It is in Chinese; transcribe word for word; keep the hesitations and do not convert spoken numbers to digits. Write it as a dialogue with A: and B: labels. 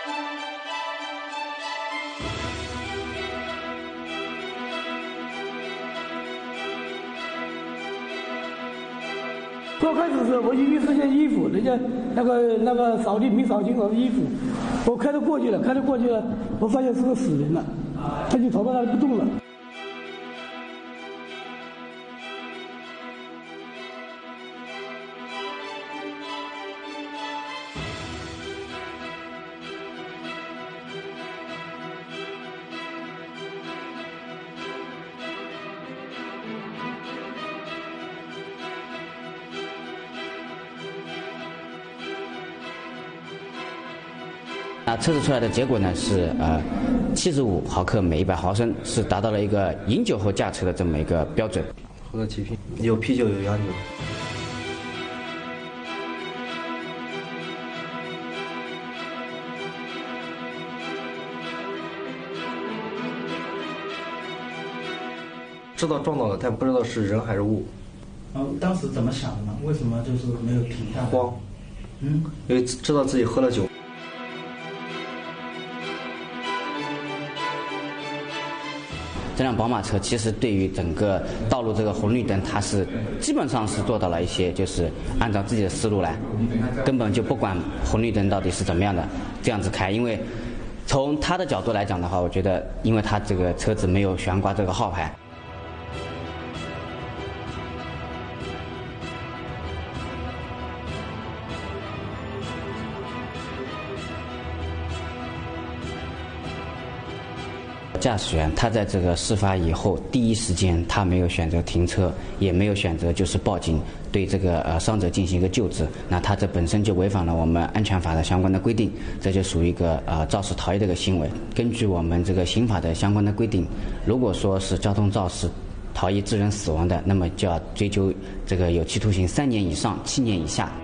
A: 刚开始是我以为是件衣服，人家那个那个扫地没扫清楚衣服，我开着过去了，开着过去了，我发现是个死人了，他就逃到那里不动了。
B: 啊，测试出来的结果呢是呃七十五毫克每一百毫升，是达到了一个饮酒后驾车的这么一个标准。
C: 喝了几瓶，有啤酒有洋酒。知道撞到了，但不知道是人还是物。
D: 然后当时怎么想的呢？为什么就是没有停下来？
C: 慌，
D: 嗯，
C: 因为知道自己喝了酒。
B: 这辆宝马车其实对于整个道路这个红绿灯，它是基本上是做到了一些，就是按照自己的思路来，根本就不管红绿灯到底是怎么样的，这样子开。因为从他的角度来讲的话，我觉得，因为他这个车子没有悬挂这个号牌。驾驶员他在这个事发以后，第一时间他没有选择停车，也没有选择就是报警，对这个呃伤者进行一个救治。那他这本身就违反了我们安全法的相关的规定，这就属于一个呃肇事逃逸的一个行为。根据我们这个刑法的相关的规定，如果说是交通肇事逃逸致人死亡的，那么就要追究这个有期徒刑三年以上七年以下。